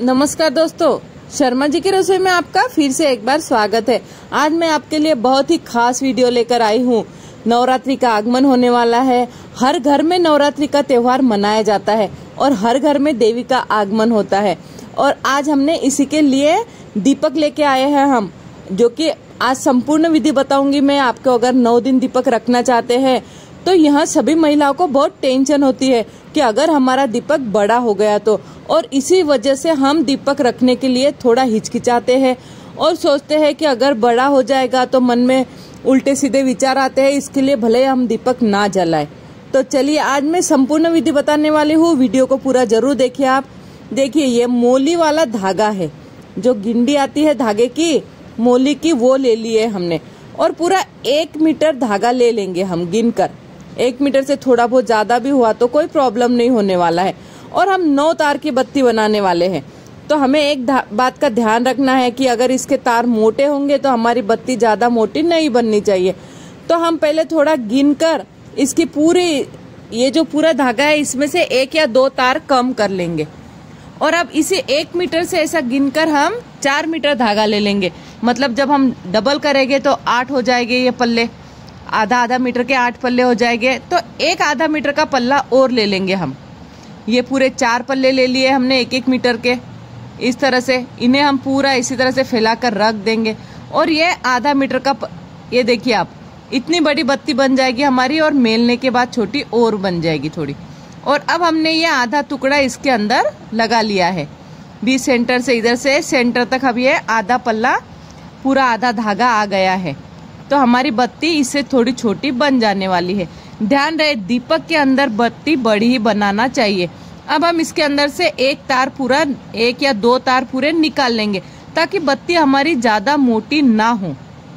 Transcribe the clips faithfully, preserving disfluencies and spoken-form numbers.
नमस्कार दोस्तों, शर्मा जी की रसोई में आपका फिर से एक बार स्वागत है। आज मैं आपके लिए बहुत ही खास वीडियो लेकर आई हूँ। नवरात्रि का आगमन होने वाला है। हर घर में नवरात्रि का त्योहार मनाया जाता है और हर घर में देवी का आगमन होता है। और आज हमने इसी के लिए दीपक लेके आए हैं हम, जो कि आज संपूर्ण विधि बताऊंगी मैं आपको। अगर नौ दिन दीपक रखना चाहते हैं तो यहाँ सभी महिलाओं को बहुत टेंशन होती है कि अगर हमारा दीपक बड़ा हो गया तो, और इसी वजह से हम दीपक रखने के लिए थोड़ा हिचकिचाते हैं और सोचते हैं कि अगर बड़ा हो जाएगा तो मन में उल्टे सीधे विचार आते हैं, इसके लिए भले हम दीपक ना जलाएं। तो चलिए आज मैं संपूर्ण विधि बताने वाली हूँ। वीडियो को पूरा जरूर देखिए। आप देखिए, ये मोली वाला धागा है, जो गिंडी आती है धागे की, मोली की, वो ले लिए हमने। और पूरा एक मीटर धागा ले लेंगे हम गिनकर। एक मीटर से थोड़ा बहुत ज्यादा भी हुआ तो कोई प्रॉब्लम नहीं होने वाला है। और हम नौ तार की बत्ती बनाने वाले हैं, तो हमें एक बात का ध्यान रखना है कि अगर इसके तार मोटे होंगे तो हमारी बत्ती ज्यादा मोटी नहीं बननी चाहिए। तो हम पहले थोड़ा गिनकर इसकी पूरी, ये जो पूरा धागा है इसमें से एक या दो तार कम कर लेंगे। और अब इसे एक मीटर से ऐसा गिनकर हम चार मीटर धागा ले लेंगे। मतलब जब हम डबल करेंगे तो आठ हो जाएंगे ये पल्ले, आधा आधा मीटर के आठ पल्ले हो जाएंगे। तो एक आधा मीटर का पल्ला और ले लेंगे हम। ये पूरे चार पल्ले ले लिए हमने एक एक मीटर के। इस तरह से इन्हें हम पूरा इसी तरह से फैलाकर रख देंगे। और ये आधा मीटर का प... ये देखिए आप, इतनी बड़ी बत्ती बन जाएगी हमारी, और मेलने के बाद छोटी और बन जाएगी थोड़ी। और अब हमने ये आधा टुकड़ा इसके अंदर लगा लिया है। बीच सेंटर से इधर से सेंटर तक अब ये आधा पल्ला, पूरा आधा धागा आ गया है। तो हमारी बत्ती इससे थोड़ी छोटी बन जाने वाली है। ध्यान रहे, दीपक के अंदर बत्ती बड़ी ही बनाना चाहिए। अब हम इसके अंदर से एक तार पूरा, एक या दो तार पूरे निकाल लेंगे, ताकि बत्ती हमारी ज्यादा मोटी ना हो।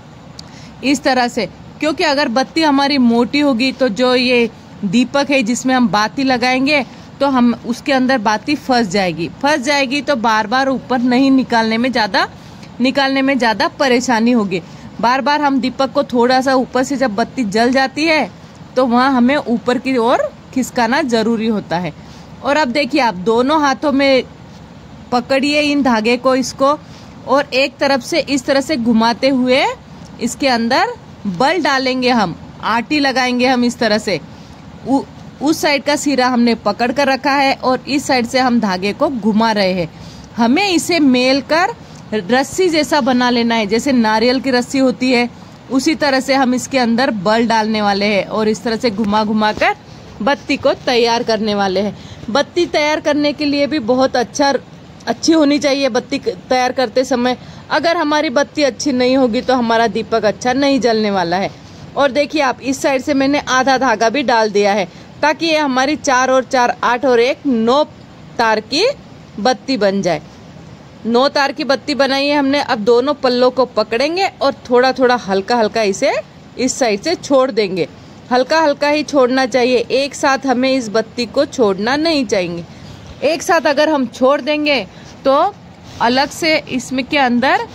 इस तरह से, क्योंकि अगर बत्ती हमारी मोटी होगी तो जो ये दीपक है जिसमें हम बाती लगाएंगे तो हम उसके अंदर बाती फंस जाएगी फंस जाएगी तो बार बार ऊपर नहीं निकालने में ज्यादा निकालने में ज्यादा परेशानी होगी। बार बार हम दीपक को थोड़ा सा ऊपर से, जब बत्ती जल जाती है तो वहाँ हमें ऊपर की ओर खिसकाना जरूरी होता है। और अब देखिए, आप दोनों हाथों में पकड़िए इन धागे को, इसको, और एक तरफ से इस तरह से घुमाते हुए इसके अंदर बल डालेंगे हम, आटी लगाएंगे हम इस तरह से। उ, उस साइड का सिरा हमने पकड़ कर रखा है और इस साइड से हम धागे को घुमा रहे हैं। हमें इसे मेल कर रस्सी जैसा बना लेना है, जैसे नारियल की रस्सी होती है, उसी तरह से हम इसके अंदर बल डालने वाले हैं और इस तरह से घुमा घुमा कर बत्ती को तैयार करने वाले हैं। बत्ती तैयार करने के लिए भी बहुत अच्छा अच्छी होनी चाहिए बत्ती तैयार करते समय। अगर हमारी बत्ती अच्छी नहीं होगी तो हमारा दीपक अच्छा नहीं जलने वाला है। और देखिए आप, इस साइड से मैंने आधा धागा भी डाल दिया है, ताकि ये हमारी चार और चार आठ और एक नौ तार की बत्ती बन जाए। नौ तार की बत्ती बनाई है हमने। अब दोनों पल्लों को पकड़ेंगे और थोड़ा थोड़ा हल्का हल्का इसे इस साइड से छोड़ देंगे। हल्का हल्का ही छोड़ना चाहिए, एक साथ हमें इस बत्ती को छोड़ना नहीं चाहिए। एक साथ अगर हम छोड़ देंगे तो अलग से इसमें के अंदर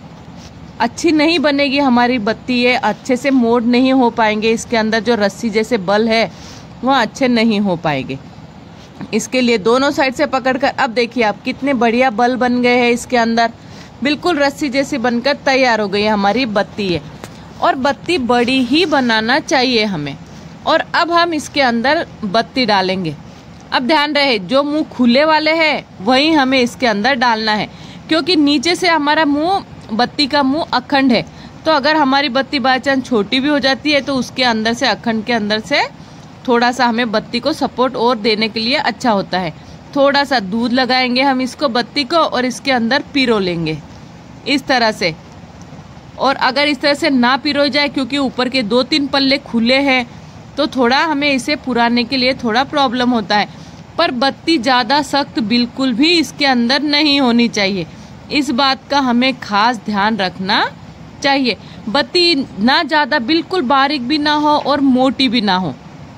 अच्छी नहीं बनेगी हमारी बत्ती, ये अच्छे से मोड़ नहीं हो पाएंगे। इसके अंदर जो रस्सी जैसे बल है वह अच्छे नहीं हो पाएंगे। इसके लिए दोनों साइड से पकड़कर, अब देखिए आप, कितने बढ़िया बल बन गए हैं इसके अंदर, बिल्कुल रस्सी जैसी बनकर तैयार हो गई है हमारी बत्ती है। और बत्ती बड़ी ही बनाना चाहिए हमें। और अब हम इसके अंदर बत्ती डालेंगे। अब ध्यान रहे, जो मुंह खुले वाले हैं वही हमें इसके अंदर डालना है, क्योंकि नीचे से हमारा मुंह, बत्ती का मुंह अखंड है। तो अगर हमारी बत्ती बाय चांस छोटी भी हो जाती है तो उसके अंदर से, अखंड के अंदर से थोड़ा सा हमें बत्ती को सपोर्ट और देने के लिए अच्छा होता है। थोड़ा सा दूध लगाएंगे हम इसको, बत्ती को, और इसके अंदर पिरो लेंगे इस तरह से। और अगर इस तरह से ना पिरो जाए, क्योंकि ऊपर के दो तीन पल्ले खुले हैं, तो थोड़ा हमें इसे पुराने के लिए थोड़ा प्रॉब्लम होता है। पर बत्ती ज्यादा सख्त बिल्कुल भी इसके अंदर नहीं होनी चाहिए। इस बात का हमें खास ध्यान रखना चाहिए। बत्ती ना ज्यादा बिल्कुल बारीक भी ना हो और मोटी भी ना हो।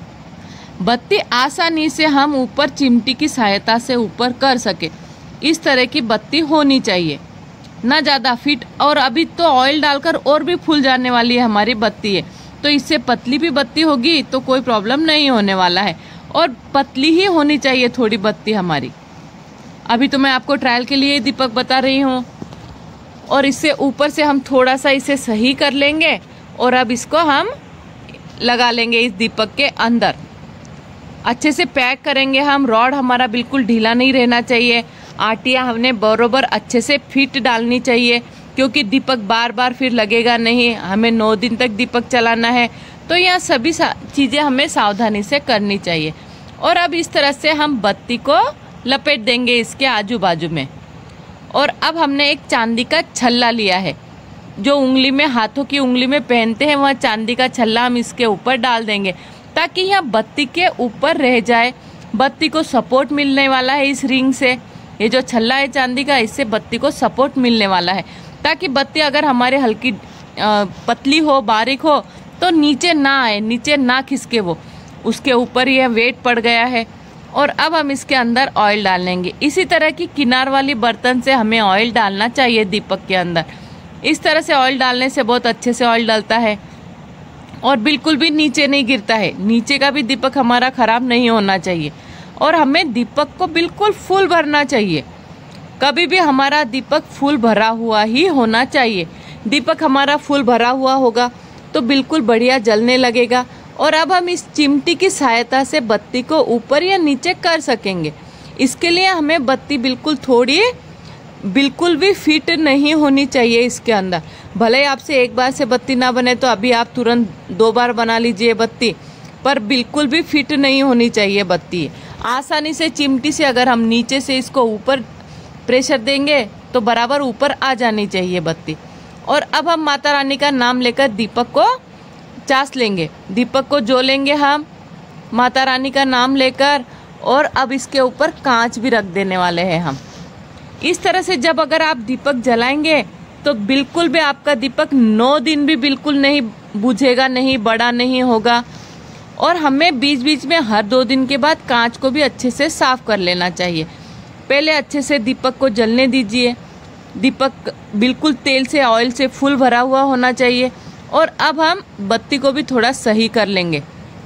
बत्ती आसानी से हम ऊपर चिमटी की सहायता से ऊपर कर सके, इस तरह की बत्ती होनी चाहिए, ना ज्यादा फिट। और अभी तो ऑयल डालकर और भी फूल जाने वाली है हमारी बत्ती है, तो इससे पतली भी बत्ती होगी तो कोई प्रॉब्लम नहीं होने वाला है। और पतली ही होनी चाहिए थोड़ी बत्ती हमारी। अभी तो मैं आपको ट्रायल के लिए दीपक बता रही हूँ। और इससे ऊपर से हम थोड़ा सा इसे सही कर लेंगे और अब इसको हम लगा लेंगे इस दीपक के अंदर। अच्छे से पैक करेंगे हम। रॉड हमारा बिल्कुल ढीला नहीं रहना चाहिए। आटियाँ हमने बरोबर अच्छे से फिट डालनी चाहिए, क्योंकि दीपक बार बार फिर लगेगा नहीं। हमें नौ दिन तक दीपक चलाना है, तो यह सभी चीज़ें हमें सावधानी से करनी चाहिए। और अब इस तरह से हम बत्ती को लपेट देंगे इसके आजू बाजू में। और अब हमने एक चांदी का छल्ला लिया है, जो उंगली में, हाथों की उंगली में पहनते हैं, वह चांदी का छल्ला हम इसके ऊपर डाल देंगे, ताकि यह बत्ती के ऊपर रह जाए। बत्ती को सपोर्ट मिलने वाला है इस रिंग से। ये जो छल्ला है चांदी का, इससे बत्ती को सपोर्ट मिलने वाला है, ताकि बत्ती अगर हमारे हल्की पतली हो, बारीक हो, तो नीचे ना आए, नीचे ना खिसके वो। उसके ऊपर यह वेट पड़ गया है। और अब हम इसके अंदर ऑयल डालेंगे। इसी तरह की किनार वाली बर्तन से हमें ऑयल डालना चाहिए दीपक के अंदर। इस तरह से ऑयल डालने से बहुत अच्छे से ऑयल डलता है और बिल्कुल भी नीचे नहीं गिरता है। नीचे का भी दीपक हमारा खराब नहीं होना चाहिए। और हमें दीपक को बिल्कुल फुल भरना चाहिए। कभी भी हमारा दीपक फुल भरा हुआ ही होना चाहिए। दीपक हमारा फुल भरा हुआ होगा तो बिल्कुल बढ़िया जलने लगेगा। और अब हम इस चिमटी की सहायता से बत्ती को ऊपर या नीचे कर सकेंगे। इसके लिए हमें बत्ती बिल्कुल थोड़ी, बिल्कुल भी फिट नहीं होनी चाहिए इसके अंदर। भले आपसे एक बार से बत्ती ना बने तो अभी आप तुरंत दो बार बना लीजिए बत्ती, पर बिल्कुल भी फिट नहीं होनी चाहिए बत्ती। आसानी से चिमटी से अगर हम नीचे से इसको ऊपर प्रेशर देंगे तो बराबर ऊपर आ जानी चाहिए बत्ती। और अब हम माता रानी का नाम लेकर दीपक को चास लेंगे। दीपक को जो लेंगे हम माता रानी का नाम लेकर। और अब इसके ऊपर कांच भी रख देने वाले हैं हम। इस तरह से जब अगर आप दीपक जलाएंगे तो बिल्कुल भी आपका दीपक नौ दिन भी बिल्कुल नहीं बुझेगा, नहीं बड़ा नहीं होगा। और हमें बीच बीच में हर दो दिन के बाद कांच को भी अच्छे से साफ कर लेना चाहिए। पहले अच्छे से दीपक को जलने दीजिए। दीपक बिल्कुल तेल से, ऑयल से फुल भरा हुआ होना चाहिए। और अब हम बत्ती को भी थोड़ा सही कर लेंगे।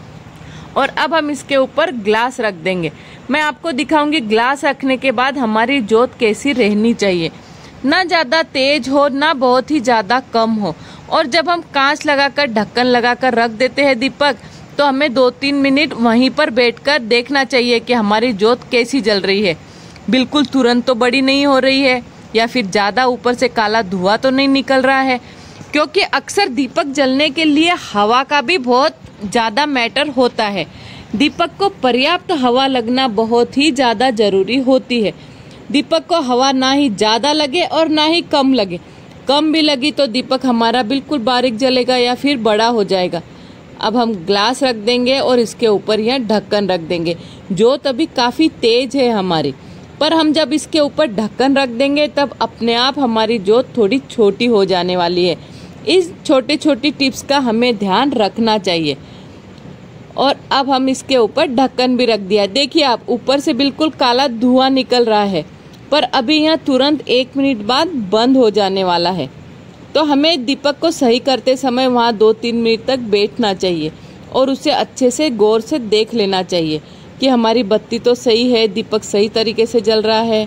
और अब हम इसके ऊपर ग्लास रख देंगे। मैं आपको दिखाऊंगी ग्लास रखने के बाद हमारी जोत कैसी रहनी चाहिए। ना ज़्यादा तेज हो, ना बहुत ही ज़्यादा कम हो। और जब हम कांच लगाकर, ढक्कन लगाकर रख देते हैं दीपक, तो हमें दो तीन मिनट वहीं पर बैठकर देखना चाहिए कि हमारी जोत कैसी जल रही है। बिल्कुल तुरंत तो बड़ी नहीं हो रही है, या फिर ज़्यादा ऊपर से काला धुआं तो नहीं निकल रहा है। क्योंकि अक्सर दीपक जलने के लिए हवा का भी बहुत ज़्यादा मैटर होता है। दीपक को पर्याप्त हवा लगना बहुत ही ज़्यादा जरूरी होती है। दीपक को हवा ना ही ज़्यादा लगे और ना ही कम लगे। कम भी लगी तो दीपक हमारा बिल्कुल बारीक जलेगा या फिर बड़ा हो जाएगा। अब हम ग्लास रख देंगे और इसके ऊपर यह ढक्कन रख देंगे। जोत अभी काफ़ी तेज है हमारी, पर हम जब इसके ऊपर ढक्कन रख देंगे तब अपने आप हमारी जोत थोड़ी छोटी हो जाने वाली है। इस छोटे छोटी टिप्स का हमें ध्यान रखना चाहिए। और अब हम इसके ऊपर ढक्कन भी रख दिया। देखिए आप, ऊपर से बिल्कुल काला धुआं निकल रहा है, पर अभी यह तुरंत एक मिनट बाद बंद हो जाने वाला है। तो हमें दीपक को सही करते समय वहाँ दो तीन मिनट तक बैठना चाहिए और उसे अच्छे से गौर से देख लेना चाहिए कि हमारी बत्ती तो सही है, दीपक सही तरीके से जल रहा है।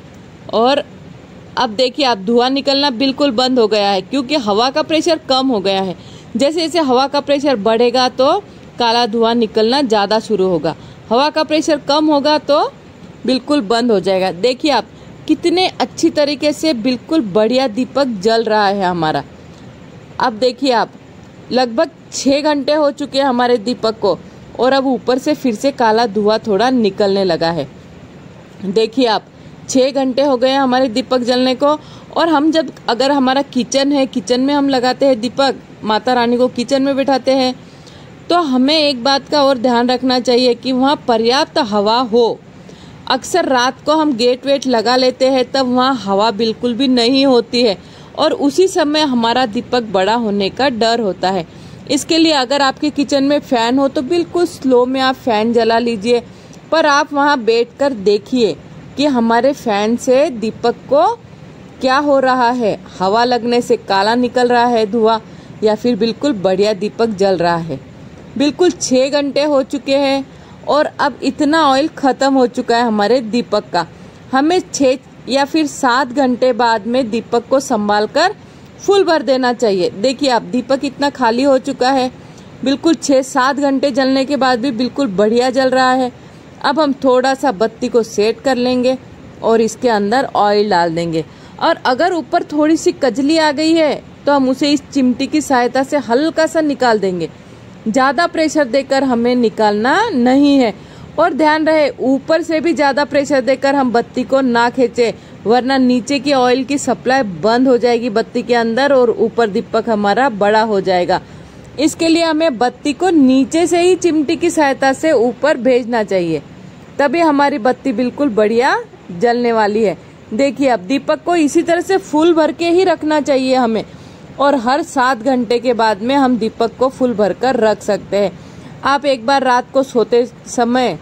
और अब देखिए आप, धुआं निकलना बिल्कुल बंद हो गया है, क्योंकि हवा का प्रेशर कम हो गया है। जैसे जैसे हवा का प्रेशर बढ़ेगा तो काला धुआं निकलना ज़्यादा शुरू होगा। हवा का प्रेशर कम होगा तो बिल्कुल बंद हो जाएगा। देखिए आप, कितने अच्छी तरीके से बिल्कुल बढ़िया दीपक जल रहा है हमारा। अब देखिए आप, लगभग छः घंटे हो चुके हैं हमारे दीपक को, और अब ऊपर से फिर से काला धुआं थोड़ा निकलने लगा है। देखिए आप, छः घंटे हो गए हैं हमारे दीपक जलने को। और हम जब, अगर हमारा किचन है, किचन में हम लगाते हैं दीपक, माता रानी को किचन में बिठाते हैं, तो हमें एक बात का और ध्यान रखना चाहिए कि वहाँ पर्याप्त हवा हो। अक्सर रात को हम गेट वेट लगा लेते हैं, तब वहाँ हवा बिल्कुल भी नहीं होती है और उसी समय हमारा दीपक बड़ा होने का डर होता है। इसके लिए अगर आपके किचन में फ़ैन हो तो बिल्कुल स्लो में आप फ़ैन जला लीजिए, पर आप वहाँ बैठकर देखिए कि हमारे फ़ैन से दीपक को क्या हो रहा है। हवा लगने से काला निकल रहा है धुआं, या फिर बिल्कुल बढ़िया दीपक जल रहा है। बिल्कुल छः घंटे हो चुके हैं और अब इतना ऑयल ख़त्म हो चुका है हमारे दीपक का। हमें छः या फिर सात घंटे बाद में दीपक को संभाल कर फुल भर देना चाहिए। देखिए आप दीपक इतना खाली हो चुका है, बिल्कुल छः सात घंटे जलने के बाद भी बिल्कुल बढ़िया जल रहा है। अब हम थोड़ा सा बत्ती को सेट कर लेंगे और इसके अंदर ऑयल डाल देंगे। और अगर ऊपर थोड़ी सी कजली आ गई है तो हम उसे इस चिमटी की सहायता से हल्का सा निकाल देंगे। ज़्यादा प्रेशर देकर हमें निकालना नहीं है। और ध्यान रहे ऊपर से भी ज़्यादा प्रेशर देकर हम बत्ती को ना खींचे, वरना नीचे की ऑयल की सप्लाई बंद हो जाएगी बत्ती के अंदर और ऊपर दीपक हमारा बड़ा हो जाएगा। इसके लिए हमें बत्ती को नीचे से ही चिमटी की सहायता से ऊपर भेजना चाहिए, तभी हमारी बत्ती बिल्कुल बढ़िया जलने वाली है। देखिए अब दीपक को इसी तरह से फुल भर के ही रखना चाहिए हमें, और हर सात घंटे के बाद में हम दीपक को फुल भर कर रख सकते हैं। आप एक बार रात को सोते समय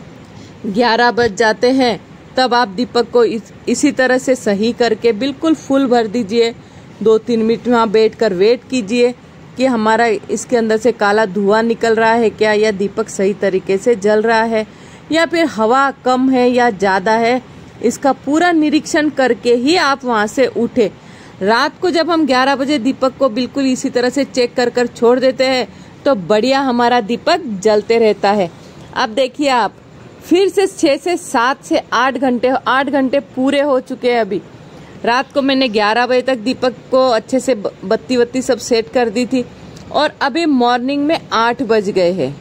ग्यारह बज जाते हैं, तब आप दीपक को इस, इसी तरह से सही करके बिल्कुल फुल भर दीजिए। दो तीन मिनट वहाँ बैठ कर वेट कीजिए कि हमारा इसके अंदर से काला धुआं निकल रहा है क्या, या दीपक सही तरीके से जल रहा है, या फिर हवा कम है या ज़्यादा है। इसका पूरा निरीक्षण करके ही आप वहाँ से उठे। रात को जब हम ग्यारह बजे दीपक को बिल्कुल इसी तरह से चेक कर कर छोड़ देते हैं तो बढ़िया हमारा दीपक जलते रहता है। अब देखिए आप फिर से छः से सात से आठ घंटे आठ घंटे पूरे हो चुके हैं। अभी रात को मैंने ग्यारह बजे तक दीपक को अच्छे से बत्ती बत्ती सब सेट कर दी थी, और अभी मॉर्निंग में आठ बज गए हैं।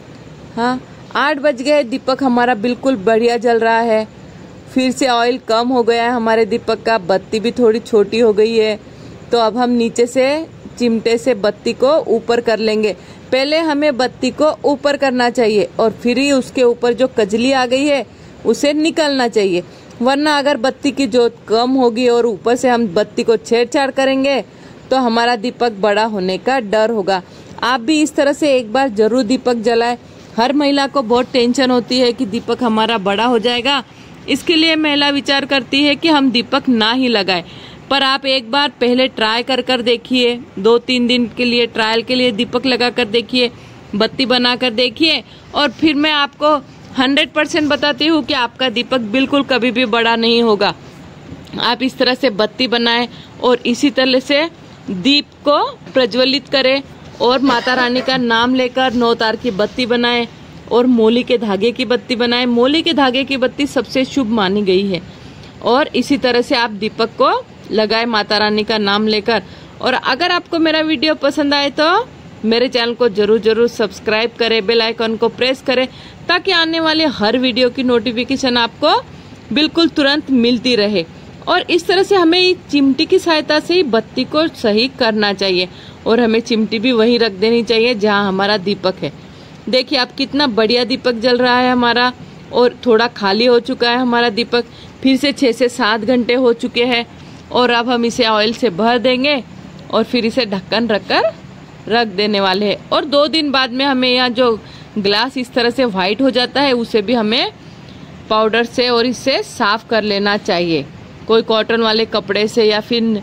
हाँ आठ बज गए, दीपक हमारा बिल्कुल बढ़िया जल रहा है। फिर से ऑयल कम हो गया है हमारे दीपक का, बत्ती भी थोड़ी छोटी हो गई है। तो अब हम नीचे से चिमटे से बत्ती को ऊपर कर लेंगे। पहले हमें बत्ती को ऊपर करना चाहिए और फिर ही उसके ऊपर जो कजली आ गई है उसे निकालना चाहिए, वरना अगर बत्ती की जोत कम होगी और ऊपर से हम बत्ती को छेड़छाड़ करेंगे तो हमारा दीपक बड़ा होने का डर होगा। आप भी इस तरह से एक बार जरूर दीपक जलाएं। हर महिला को बहुत टेंशन होती है कि दीपक हमारा बड़ा हो जाएगा, इसके लिए महिला विचार करती है कि हम दीपक ना ही लगाएं। पर आप एक बार पहले ट्राई कर कर देखिए, दो तीन दिन के लिए ट्रायल के लिए दीपक लगा कर देखिए, बत्ती बना कर देखिए, और फिर मैं आपको हंड्रेड परसेंट बताती हूँ कि आपका दीपक बिल्कुल कभी भी बड़ा नहीं होगा। आप इस तरह से बत्ती बनाएं और इसी तरह से दीप को प्रज्वलित करें और माता रानी का नाम लेकर नौ तार की बत्ती बनाएं और मोली के धागे की बत्ती बनाएं। मोली के धागे की बत्ती सबसे शुभ मानी गई है, और इसी तरह से आप दीपक को लगाए माता रानी का नाम लेकर। और अगर आपको मेरा वीडियो पसंद आए तो मेरे चैनल को जरूर जरूर सब्सक्राइब करें, बेल आइकन को प्रेस करें, ताकि आने वाले हर वीडियो की नोटिफिकेशन आपको बिल्कुल तुरंत मिलती रहे। और इस तरह से हमें चिमटी की सहायता से ही बत्ती को सही करना चाहिए, और हमें चिमटी भी वहीं रख देनी चाहिए जहाँ हमारा दीपक है। देखिए आप कितना बढ़िया दीपक जल रहा है हमारा, और थोड़ा खाली हो चुका है हमारा दीपक। फिर से छः से सात घंटे हो चुके हैं, और अब हम इसे ऑयल से भर देंगे और फिर इसे ढक्कन रखकर रख देने वाले हैं। और दो दिन बाद में हमें यहाँ जो ग्लास इस तरह से व्हाइट हो जाता है उसे भी हमें पाउडर से और इससे साफ कर लेना चाहिए। कोई कॉटन वाले कपड़े से या फिर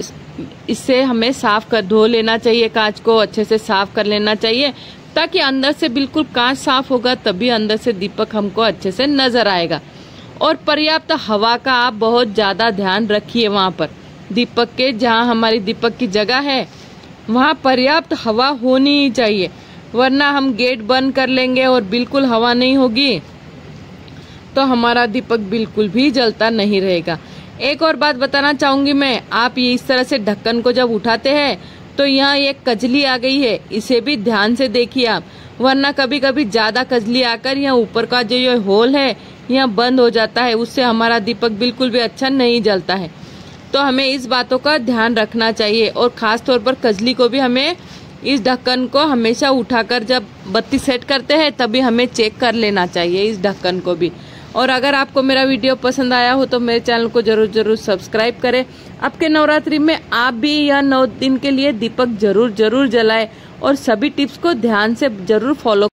इससे हमें साफ कर धो लेना चाहिए, कांच को अच्छे से साफ कर लेना चाहिए, ताकि अंदर से बिल्कुल कांच साफ होगा तभी अंदर से दीपक हमको अच्छे से नजर आएगा। और पर्याप्त हवा का आप बहुत ज्यादा ध्यान रखिए। वहाँ पर दीपक के जहाँ हमारी दीपक की जगह है वहाँ पर्याप्त हवा होनी ही चाहिए, वरना हम गेट बंद कर लेंगे और बिल्कुल हवा नहीं होगी तो हमारा दीपक बिल्कुल भी जलता नहीं रहेगा। एक और बात बताना चाहूंगी मैं, आप ये इस तरह से ढक्कन को जब उठाते हैं तो यहाँ एक कजली आ गई है, इसे भी ध्यान से देखिए आप, वरना कभी कभी ज्यादा कजली आकर यहाँ ऊपर का जो ये होल है यहाँ बंद हो जाता है, उससे हमारा दीपक बिल्कुल भी अच्छा नहीं जलता है। तो हमें इस बातों का ध्यान रखना चाहिए, और खास तौर पर कजली को भी हमें इस ढक्कन को हमेशा उठाकर जब बत्ती सेट करते हैं तभी हमें चेक कर लेना चाहिए इस ढक्कन को भी। और अगर आपको मेरा वीडियो पसंद आया हो तो मेरे चैनल को जरूर जरूर सब्सक्राइब करें। आपके नवरात्रि में आप भी यह नौ दिन के लिए दीपक जरूर जरूर जलाएं और सभी टिप्स को ध्यान से जरूर फॉलो